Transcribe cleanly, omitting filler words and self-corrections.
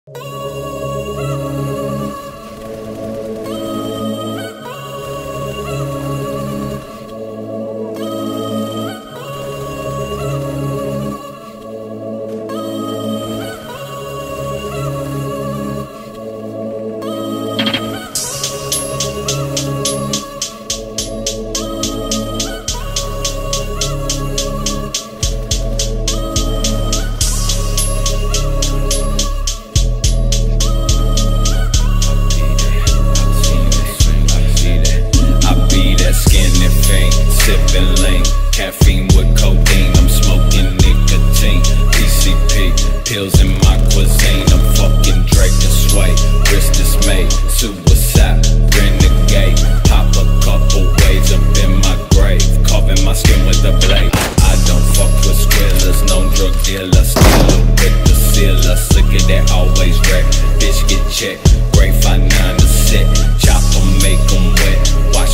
Caffeine with codeine, I'm smoking nicotine. PCP, pills in my cuisine. I'm fucking Drake and Sway, wrist dismay. Suicide, renegade. Pop a couple waves up in my grave, carving my skin with a blade. I don't fuck with squillers, no drug dealer. Stealer with the sealer, sicker that always wreck. Bitch get checked, grade 5, 9 to 6. Chop 'em, make 'em wet. Watch